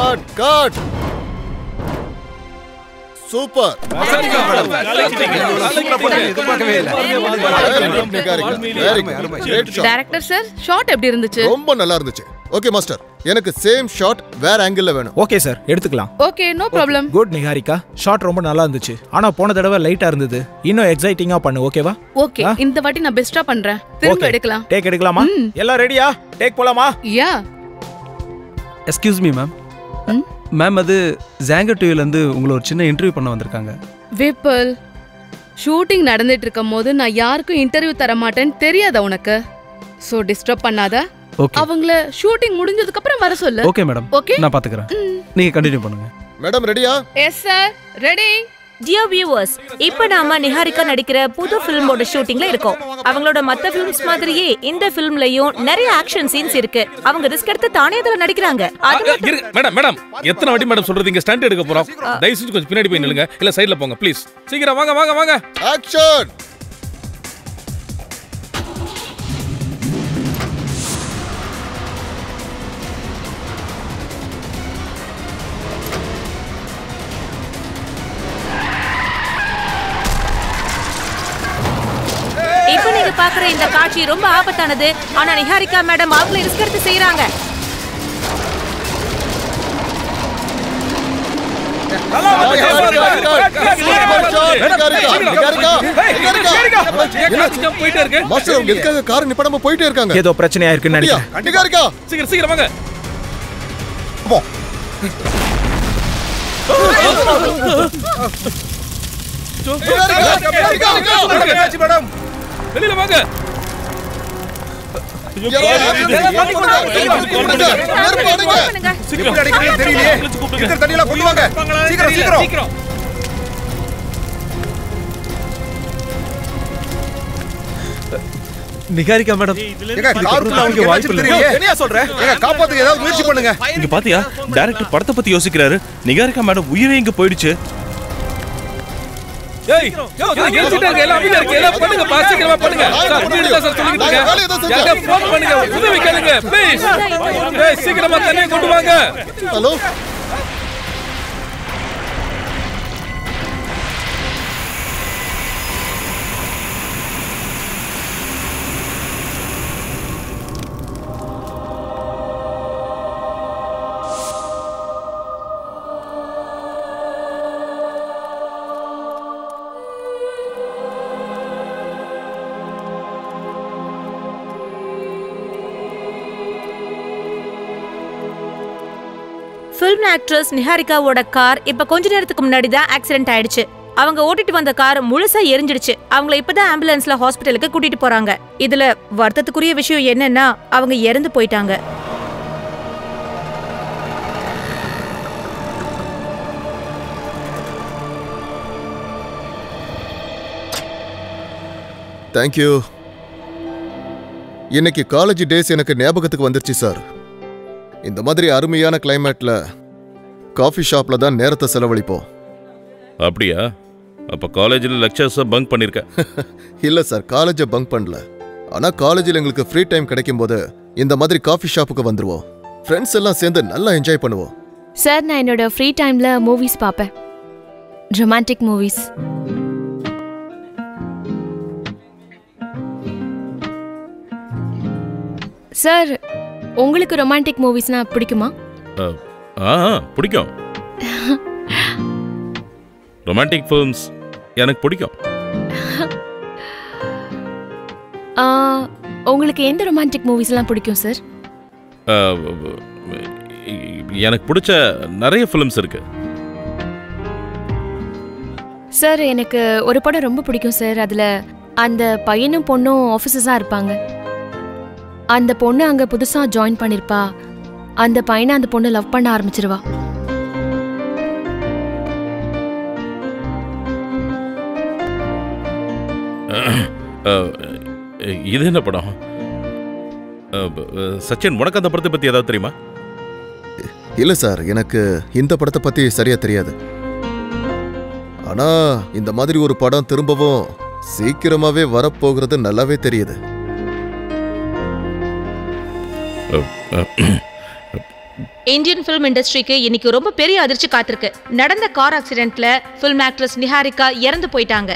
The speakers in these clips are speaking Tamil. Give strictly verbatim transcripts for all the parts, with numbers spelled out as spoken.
Cut cut super director sir shot எப்படி இருந்துச்சு? ரொம்ப நல்லா இருந்துச்சு. ஓகே மாஸ்டர், எனக்கு சேம் ஷாட் வேற ஆங்கிள்ல வேணும். ஓகே சார், எடுத்துக்கலாம். Okay, no problem. Good Niharika, shot ரொம்ப நல்லா இருந்துச்சு. ஆனா போன தடவை லைட்டா இருந்தது. இன்னும் எக்ஸைட்டிங்கா பண்ணு, ஓகேவா? ஓகே, இந்த வாட்டி நான் பெஸ்டா பண்றேன். திரும்ப எடுக்கலாம். டேக் எடுக்கலாமா? எல்லாம் ரெடியா? டேக் போலாமா? Yeah. Excuse me ma'am. Ma'am, அது ஜாங்கர் டிவில இருந்து உங்களை ஒரு சின்ன இன்டர்வியூ பண்ண வந்திருக்காங்க. விபல், ஷூட்டிங் நடந்துட்டு இருக்கும் போது நான் யாருக்கும் இன்டர்வியூ தர மாட்டேன்னு தெரியாதா உனக்கு? சோ டிஸ்டர்ப் பண்ணாத. அவங்கள ஷூட்டிங் முடிஞ்சதுக்கு அப்புறம் வர சொல்லு. ஓகே மேடம், நான் பாத்துக்கறேன். நீங்க கண்டினியூ பண்ணுங்க. மேடம் ரெடியா? Yes sir, ready. Dear viewers, இப்போ நாம நிஹாரிகா நடிக்கிற புது ஃபிலிமோட ஷூட்டிங்ல இருக்கோம். அவங்களோட மத்த ஃபிலிம்ஸ் மாதிரியே இந்த ஃபிலிம்லயும் நிறைய ஆக்ஷன் சீன்ஸ் இருக்கு. அவங்க ரிஸ்க் எடுத்து தானே அதுல நடிக்கிறாங்க. மேடம் மேடம் எத்தனை வாட்டி மேடம் சொல்றது, இங்க ஸ்டண்ட் எடுக்க போறோம். தயவு செஞ்சு கொஞ்சம் பின்னாடி போய் நில்லுங்க, இல்ல சைடுல போங்க ப்ளீஸ். சீக்கிரம் வாங்க வாங்க வாங்க. ஆக்ஷன். இப்போ நீங்க பாக்குற இந்த காட்சி ரொம்ப ஆபத்தானது. ஆனா நிஹாரிகா மேடம் அவங்களே ரிஸ்க் எடுத்து செய்யறாங்க. ஏதோ பிரச்சனையா இருக்குன்னு நினைக்கிறேன். சீக்கிரம் சீக்கிரம் வாங்க. வெளியில வாங்க. நிகாரிகா மேடம், காப்பாத்துக்கு ஏதாவது முயற்சி பண்ணுங்க. இங்க பாத்தியா, டைரக்டர் படத்தை பத்தி யோசிக்கிறாரு. நிகாரிகா மேடம் உயிரே இங்க போயிடுச்சு. ஏய், எல்லாம் எல்லாம் இருக்கு, எல்லாம் பண்ணுங்க, பாசிக்கமா பண்ணுங்க. சார், வீடு தான் சார் சொல்லிட்டு இருக்கேன். யாரோ ஃபோன் பண்ணுங்க, உதவி கேளுங்க ப்ளீஸ். ஏய், சீக்கிரமா தண்ணி கொண்டு வாங்க. ஹலோ. ஃபிலிம் ஆக்ட்ரஸ் நிஹாரிகாவோட கார் இப்ப கொஞ்ச நேரத்துக்கு முன்னாடி தான் ஆக்சிடென்ட் ஆயிடுச்சு. அவங்க ஓட்டிட்டு வந்த கார் முழுசா எரிஞ்சிடுச்சு. அவங்கள இப்பதான் ஆம்புலன்ஸ்ல ஹாஸ்பிட்டலுக்கு கூட்டிட்டு போறாங்க. இதுல வருத்தத்துக்குரிய விஷயம் என்னன்னா அவங்க இறந்து போயிட்டாங்க. தேங்க்யூ. இன்னைக்கு காலேஜ் டேஸ் எனக்கு ஞாபகத்துக்கு வந்துருச்சு சார். இந்த மாதிரி அருமையான கிளைமேட்ல காஃபி ஷாப்ல தான் நேரத்தை செலவழிப்போம். அப்படியா? அப்ப காலேஜ்ல லெக்சர்ஸ் பங்க் பண்ணிருக்க? இல்ல சார், காலேஜை பங்க் பண்ணல. ஆனா காலேஜில் எங்களுக்கு ஃப்ரீ டைம் கிடைக்கும் போது இந்த மாதிரி காஃபி ஷாப்புக்கு வந்துருவோம். ஃப்ரெண்ட்ஸ் எல்லாம் சேர்ந்து நல்லா என்ஜாய் பண்ணுவோம். சார், நான் என்னோட ஃப்ரீ டைம்ல மூவிஸ் பார்ப்பேன். Romantic movies. சார், உங்களுக்கு ரொமான்டிக் மூவிஸ்னா பிடிக்குமா? ஆ, பிடிக்கும். ரொமான்டிக் ஃபிலிம்ஸ் எனக்கு பிடிக்கும். உங்களுக்கு எந்த ரொமான்டிக் மூவிஸ்லாம் பிடிக்கும் சார்? எனக்கு பிடிச்ச நிறைய ஃபிலிம்ஸ் இருக்கு. சார், எனக்கு ஒரு படம் ரொம்ப பிடிக்கும் சார். அதுல அந்த பையனும் பொண்ணும் ஆஃபீஸர்ஸா இருப்பாங்க. அந்த பொண்ணு அங்க புதுசா ஜாயின் பண்ணிருப்பா. அந்த பையனை அந்த பொண்ணு லவ் பண்ண ஆரம்பிச்சிருவா. இது என்ன படம்? சச்சின், உனக்கு அந்த படத்தை பத்தி ஏதாவது தெரியுமா? இல்ல சார், எனக்கு இந்த படத்தை பத்தி சரியா தெரியாது. ஆனா இந்த மாதிரி ஒரு படம் திரும்பவும் சீக்கிரமாவே வரப்போகிறது நல்லாவே தெரியுது. இந்தியன் ஃபிலிம் இண்டஸ்ட்ரிக்கு இன்னைக்கு ரொம்ப பெரிய அதிர்ச்சி காத்திருக்கு. நடந்த கார் ஆக்சிடென்ட்ல ஃபிலிம் ஆக்ட்ரஸ் நிஹாரிகா இறந்து போயிட்டாங்க.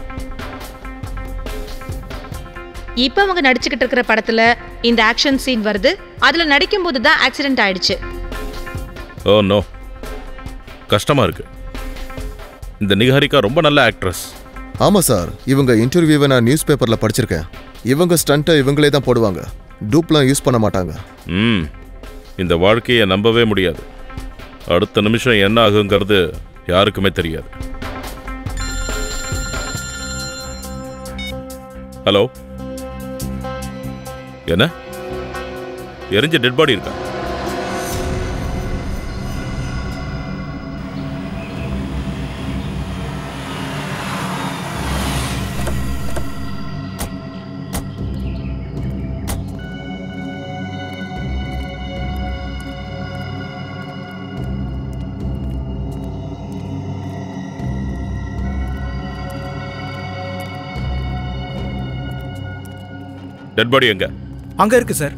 இப்ப அவங்க நடிச்சுக்கிட்டு இருக்கிற படத்துல இந்த ஆக்ஷன் சீன் வருது. அதுல நடிக்கும் போது தான் ஆக்சிடென்ட் ஆயிடுச்சு. ஓ நோ, கஷ்டமா இருக்கு. இந்த நிஹாரிகா ரொம்ப நல்ல ஆக்ட்ரஸ். ஆமா சார், இவங்க இன்டர்வியூவை நான் நியூஸ் பேப்பர்ல படிச்சிருக்கேன். இவங்க ஸ்டண்ட்டை இவங்களே தான் போடுவாங்க, டூப்லாம் யூஸ் பண்ண மாட்டாங்க. ம் இந்த வாழ்க்கையை நம்பவே முடியாது. அடுத்த நிமிஷம் என்ன ஆகுங்கிறது யாருக்குமே தெரியாது. ஹலோ, என்ன எரிஞ்ச டெட் பாடி இருக்கா? டெட் பாடி எங்க? அங்க இருக்கு சார்.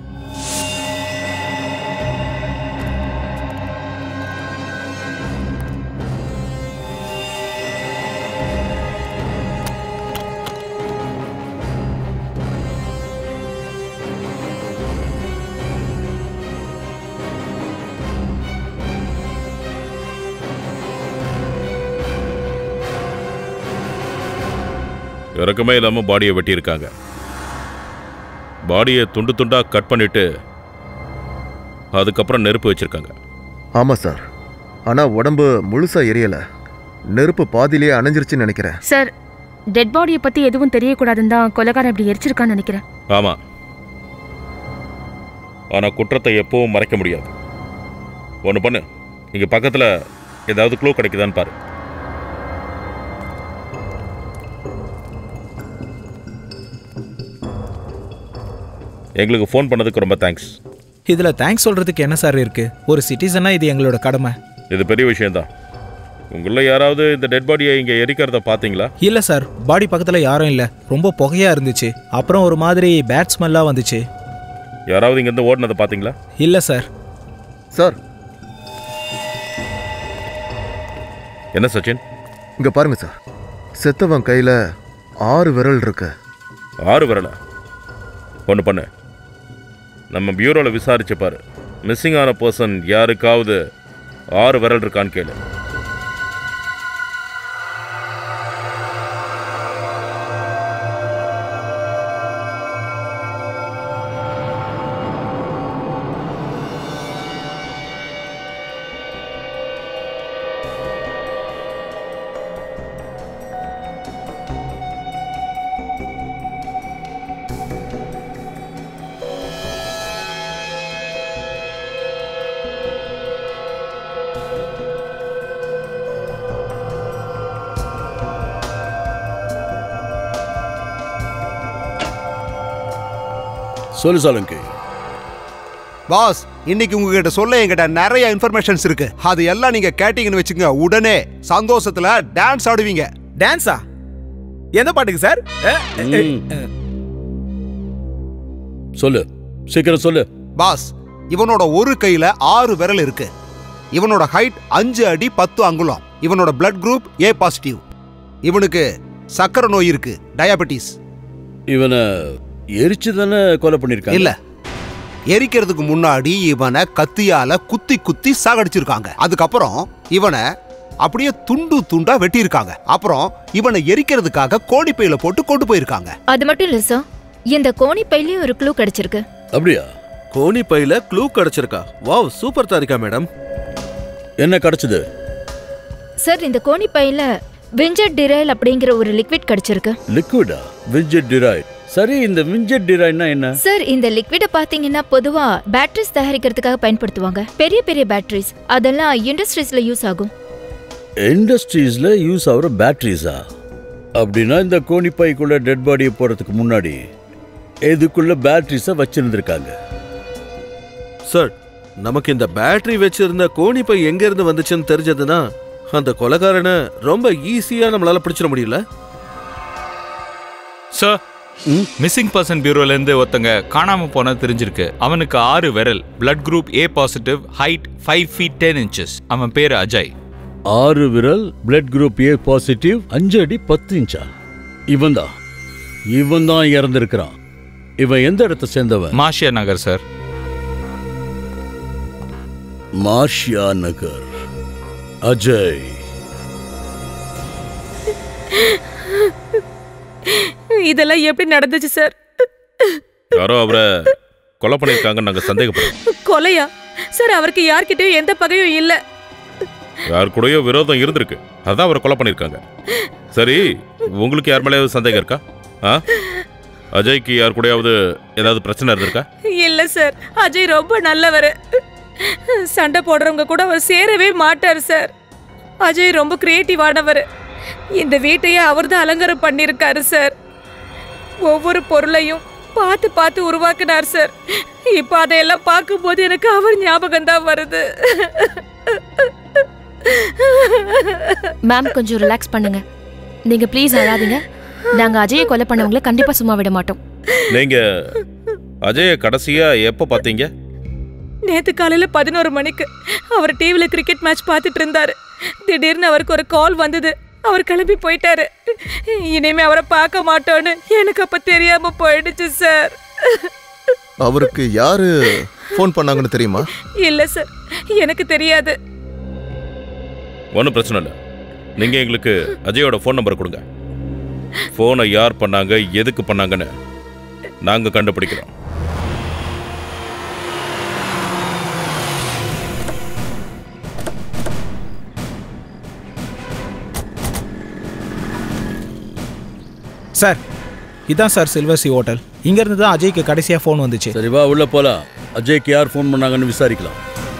இறக்கமே இல்லாம பாடியை வெட்டி இருக்காங்க. பாடியை துண்டு துண்டா கட் பண்ணிட்டு அதுக்கப்புறம் நெருப்பு வச்சிருக்காங்க. ஆமா சார், ஆனா உடம்பு முழுசா எரியல, நெருப்பு பாதியிலேயே அணைஞ்சிருச்சுன்னு நினைக்கிறேன். சார், டெட் பாடியை பத்தி எதுவும் தெரியக்கூடாதுன்னு தான் கொலைகாரன் இப்படி எரிச்சிருக்கான்னு நினைக்கிறேன். ஆமா, ஆனா குற்றத்தை எப்பவும் மறைக்க முடியாது. ஒன்று பண்ணு, இங்க பக்கத்துல ஏதாவது க்ளூ கிடைக்குதான்னு பாரு. எங்களுக்கு ஃபோன் பண்ணதுக்கு ரொம்ப தேங்க்ஸ். இதுல தேங்க்ஸ் சொல்றதுக்கு என்ன சார் இருக்கு? ஒரு சிட்டிசனா இது எங்களோட கடமை. இது பெரிய விஷயம்தான். உங்கள யாராவது இந்த டெட் பாடியை இங்க எரிக்கிறத பாத்தீங்களா? இல்ல சார், பாடி பக்கத்துல யாரும் இல்ல. ரொம்ப புகையா இருந்துச்சு. அப்புறம் ஒரு மாதிரி பேட் ஸ்மெல்லா வந்துச்சு. யாராவது இங்க இருந்து ஓடுனதை பாத்தீங்களா? இல்ல சார். சார், என்ன சச்சின்? இங்க பாருங்க சார், செத்தவன் கையில ஆறு விரல் இருக்கு. ஆறு விரலா? ஒன்று பண்ணு, நம்ம பியூரோவில் விசாரிச்சு பாரு. மிஸ்ஸிங் ஆன பர்சன் யாருக்காவது ஆறு விரல் இருக்கான்னு கேளு. சொல்லு சாலங்கி. பாஸ், இன்னைக்கு உங்ககிட்ட சொல்ல என்கிட்ட நிறைய இன்ஃபர்மேஷன்ஸ் இருக்கு. அது எல்லாம் நீங்க கேட்டீங்கன்னு வச்சுக்கோங்க, உடனே சந்தோஷத்துல டான்ஸ் ஆடுவீங்க. டான்ஸா? எந்த பாட்டுக்கு சார்? சொல்லு, சீக்கிரம் சொல்லு. பாஸ், இவனோட ஒரு கையில ஆறு விரல் இருக்கு. இவனோட ஹைட் அஞ்சு அடி பத்து அங்குலம். இவனோட பிளட் குரூப் ஏ பாசிட்டிவ். இவனுக்கு சக்கரை நோய் இருக்கு, டயாபெட்டிஸ். இவனை எரிச்சு தானே கொலை பண்ணிருக்காங்க? இல்ல, எரிக்கிறதுக்கு முன்னாடி இவனை கத்தியால குத்தி குத்தி சாகடிச்சிருக்காங்க. அதுக்கப்புறம் இவனை அப்படியே துண்டு துண்டா வெட்டி இருக்காங்க. அப்புறம் இவனை எரிக்கிறதுக்காக கோணிப்பையில போட்டு கொண்டு போயிருக்காங்க. அது மட்டும் இல்ல சார், இந்த கோணிப்பையிலயும் ஒரு க்ளூ கிடைச்சிருக்கு. அப்படியா? கோணிப்பையில க்ளூ கிடைச்சிருக்கா? Wow, super Tarika madam. என்ன கிடைச்சது சார்? இந்த கோணிப்பையில விஞ்சட் டிரைல் அப்படிங்கிற ஒரு லிக்விட் கிடைச்சிருக்கு. லிக்விடா? விஞ்சட் டிரைல். சரி, இந்த விஞ்சட் டிரைல்னா என்ன? சார், இந்த லிக்விட பாத்தீங்கன்னா பொதுவா பேட்டரிஸ் தயாரிக்கிறதுக்காக பயன்படுத்துவாங்க. பெரிய பெரிய பேட்டரிஸ், அதெல்லாம் இண்டஸ்ட்ரீஸ்ல யூஸ் ஆகும். இண்டஸ்ட்ரீஸ்ல யூஸ் ஆகுற பேட்டரிஸா? அப்படின்னா இந்த கோணிப்பைக்குள்ள டெட் பாடியை போறதுக்கு முன்னாடி இதுக்குள்ள பேட்டரிஸை வச்சிருந்திருக்காங்க. சார், நமக்கு இந்த பேட்டரி வச்சிருந்த கோணிப்பை எங்க இருந்து வந்துச்சுன்னு தெரிஞ்சதுன்னா அந்த கொலைகாரனை ரொம்ப ஈஸியா நம்மளால பிடிச்சிட முடியல. சார், மிஸ்ஸிங் பர்சன் பியூரோல இருந்து ஒருத்தங்க காணாம போன தெரிஞ்சிருக்கு. அவனுக்கு ஆறு விரல், blood group A positive, height five feet ten inches. அவன் பேரு அஜய். ஆறு விரல், பிளட் குரூப் ஏ பாசிட்டிவ், அஞ்சு அடி பத்து இன்ச்சா? இவன் தான் இவன் தான் இறந்திருக்கிறான். இவன் எந்த இடத்தை சேர்ந்தவன்? மாஷியா நகர் சார். மாஷியா நகர். அஜய் இதெல்லாம் எப்படி நடந்துச்சு சார்? யாரோ அவரை கொலை பண்ணிருக்காங்க. நாங்க சந்தேகப்படுறோம். கொலையா சார்? அவருக்கு யார்கிட்டயும் எந்த பகையும் இல்ல. யார் கூடயோ விரோதம் இருந்திருக்கு, அதான் அவரை கொலை பண்ணிருக்காங்க. சரி, உங்களுக்கு யார் மேலேயாவது சந்தேகம் இருக்கா? ஆ அஜய்க்கு யார் கூடயாவது ஏதாவது பிரச்சனை இருந்திருக்கா? இல்ல சார், அஜய் ரொம்ப நல்லவர். சண்டை போடுறவங்க கூட அவர் சேரவே மாட்டார் சார். அஜய் ரொம்ப கிரியேட்டிவானவர். இந்த வீட்டையே அவர் தான் அலங்காரம் பண்ணியிருக்காரு சார். ஒவ்வொரு பொருளையும் பார்த்து பார்த்து உருவாக்குனார் சார். இப்போ அதையெல்லாம் பார்க்கும்போது எனக்கு அவர் ஞாபகம் தான் வருது. மேம் கொஞ்சம் ரிலாக்ஸ் பண்ணுங்க. நீங்க ப்ளீஸ் அழாதீங்க. நாங்க அஜயை கொலை பண்ணவங்களை கண்டிப்பா சும்மா விட மாட்டோம். நீங்க அஜய கடைசியா எப்ப பாத்தீங்க? நேத்து காலையில பதினோரு மணிக்கு அவர் டிவில கிரிக்கெட் மேட்ச் பார்த்துட்டு இருந்தாரு. திடீர்னு அவருக்கு ஒரு கால் வந்தது. அவர் கிளம்பி போயிட்டாரு. இனிமே அவரை பார்க்க மாட்டோன்னு எனக்கு அப்ப தெரியாம போயிடுச்சு சார். அவருக்கு யாரு ஃபோன் பண்ணாங்கன்னு தெரியுமா? இல்ல சார், எனக்கு தெரியாது. ஒன்றும் பிரச்சனை இல்லை. நீங்க எங்களுக்கு அஜயோட ஃபோன் நம்பர் கொடுங்க. ஃபோனை யார் பண்ணாங்க, எதுக்கு பண்ணாங்கன்னு நாங்க கண்டுபிடிக்கிறோம். சார், இதான் சார் சில்வர் சி ஹோட்டல். இங்கேருந்து தான் அஜய்க்கு கடைசியாக ஃபோன் வந்துச்சு. சரி வா உள்ள போலாம். அஜய்க்கு யார் ஃபோன் பண்ணாங்கன்னு விசாரிக்கலாம்.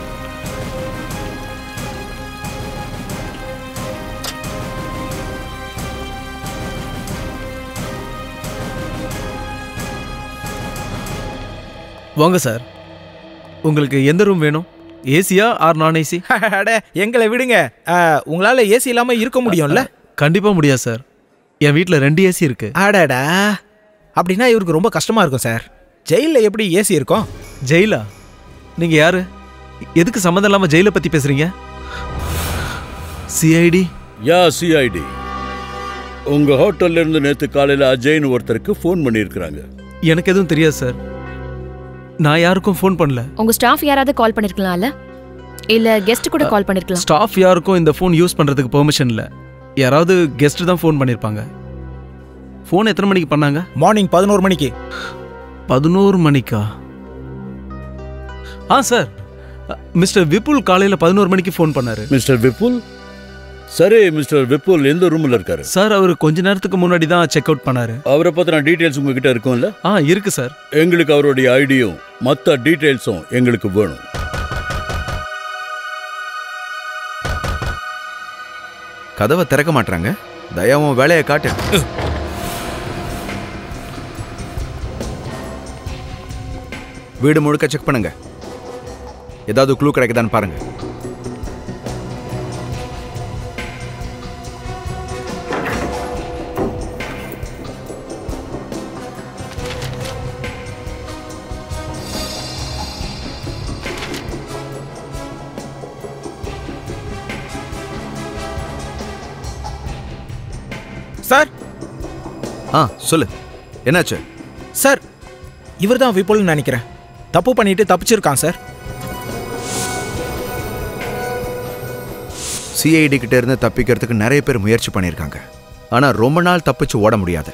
வாங்க சார், உங்களுக்கு எந்த ரூம் வேணும்? ஏசியா ஆர் நான் ஏசி? அட எங்களை விடுங்க. உங்களால் ஏசி இல்லாமல் இருக்க முடியும்ல? கண்டிப்பாக முடியாது சார். என் வீட்டில் ரெண்டு ஏசி இருக்கு. அடடா, அப்படின்னா இவருக்கு ரொம்ப கஷ்டமாக இருக்கும் சார். ஜெயிலில் எப்படி ஏசி இருக்கும்? ஜெயிலா? நீங்கள் யாரு? எதுக்கு சம்மந்தம் இல்லாமல் ஜெயிலை பற்றி பேசுகிறீங்க? சிஐடி? Yeah CID. உங்கள் ஹோட்டல்ல இருந்து நேற்று காலையில் அஜய்னு ஒருத்தருக்கு ஃபோன் பண்ணியிருக்கிறாங்க. எனக்கு எதுவும் தெரியாது சார். நான் யாருக்கும் ஃபோன் பண்ணல. உங்க ஸ்டாஃப் யாராவது கால் பண்ணிருக்கலாம்ல? இல்ல கெஸ்ட் கூட கால் பண்ணிருக்கலாம். ஸ்டாஃப் யாருக்கும் இந்த ஃபோன் யூஸ் பண்றதுக்கு பெர்மிஷன் இல்ல. யாராவது கெஸ்ட் தான் ஃபோன் பண்ணிருப்பாங்க. ஃபோன் எத்தனை மணிக்கு பண்ணாங்க? மார்னிங் பதினோரு மணிக்கு. பதினோரு மணிக்கா? ஆ சார், மிஸ்டர் விபுல் காலையில பதினோரு மணிக்கு ஃபோன் பண்ணாரு. மிஸ்டர் விபுல்? சரி, மிஸ்டர் விபுல் எந்த ரூம்ல இருக்காரு? சார், அவர் கொஞ்ச நேரத்துக்கு முன்னாடி தான் செக் அவுட் பண்ணாரு. அவரை பத்தின டீடைல்ஸ் உங்ககிட்ட இருக்கும்ல? ஆ இருக்கு சார். எங்களுக்கு அவருடைய ஐடியும் மற்ற டீடைல்ஸும் எங்களுக்கு வேணும். கதவை திறக்க மாட்டாங்க. தயாவும் வேலையை காட்டு. வீடு முழுக்க செக் பண்ணுங்க. ஏதாவது க்ளூ கிடைக்குதான்னு பாருங்க. சார். ஆ சொல்லு, என்னாச்சு? சார், இவர் தான் விபுல்னு நினைக்கிறேன். தப்பு பண்ணிட்டு தப்பிச்சிருக்கான் சார். சிஐடி கிட்ட இருந்து தப்பிக்கிறதுக்கு நிறைய பேர் முயற்சி பண்ணியிருக்காங்க. ஆனா ரொம்ப நாள் தப்பிச்சு ஓட முடியாது.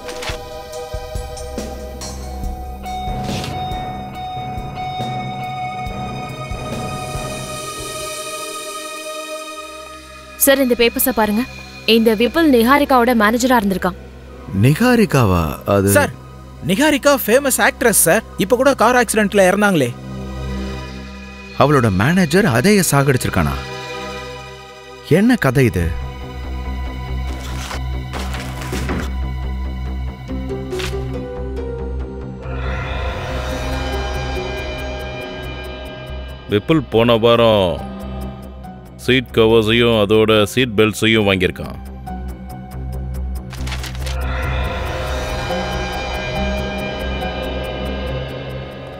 சார், இந்த பேப்பர்ஸை பாருங்க. இந்த விபுல் நிகாரிகாவோட மேனேஜரா இருந்திருக்கான். நிகாரிகாவா? அது sir, Niharika famous actress sir. இப்ப கூட கார் ஆக்சிடென்ட்ல இறந்தாங்களே. அவளோட மேனேஜர் அதைய சாகடிச்சிருக்கானா? என்ன கதை இது? விபுல் போன வாரம் சீட் கவர்ஸையும் அதோட சீட் பெல்ட்ஸையும் வாங்கியிருக்கான்.